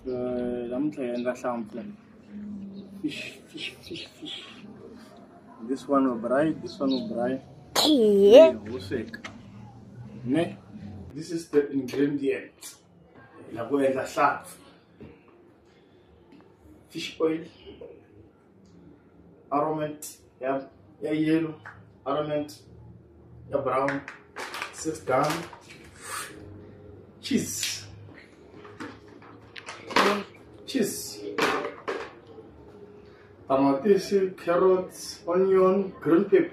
Fish. This one will dry. This is the ingredient. Fish oil, aromate, yellow, aromate, brown, 6 grams, cheese, tomatoes, carrots, onion, green pepper.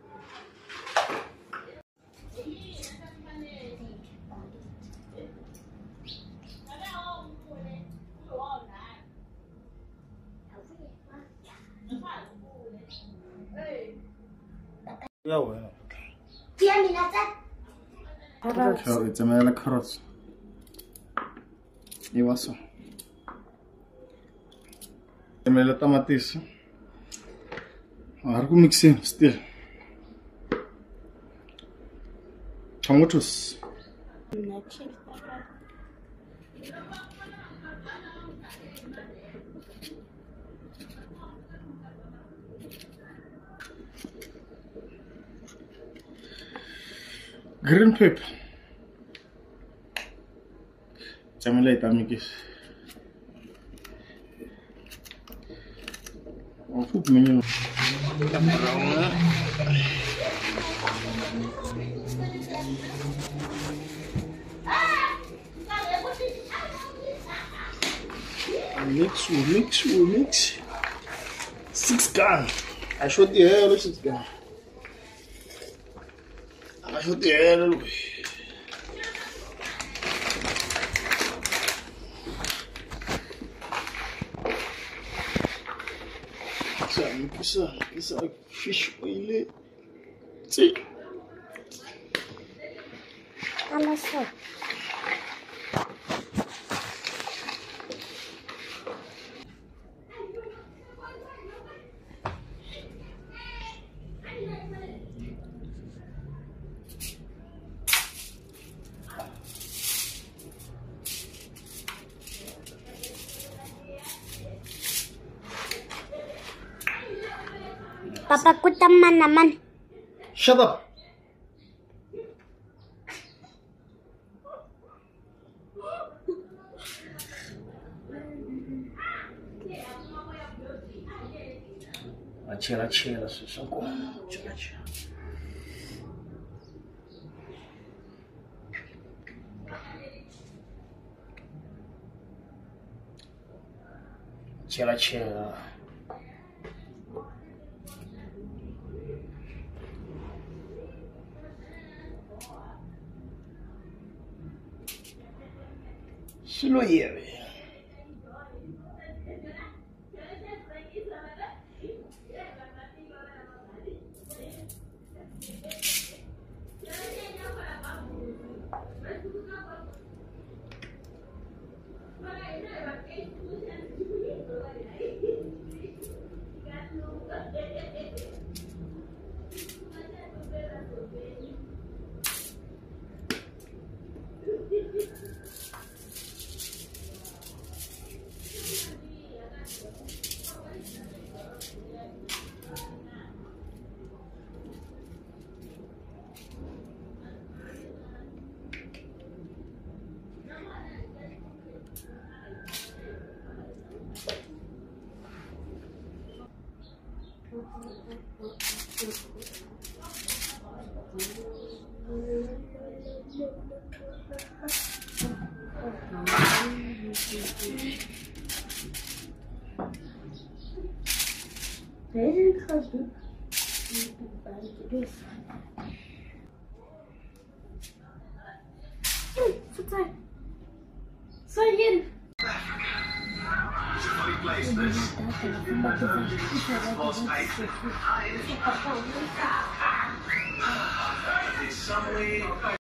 It's a mele carrots. You also. A mele tomatoes. I'll mix in still. Tomatoes. Green pepper. Chamela itamikis. Food menu. Mix. 6 grams. I showed the hair, 6 grams. I showed the hair. It's a fish oil. See. Papa ko taman naman. Shut up. Chela, Susanko. Chela. Se lo lleve.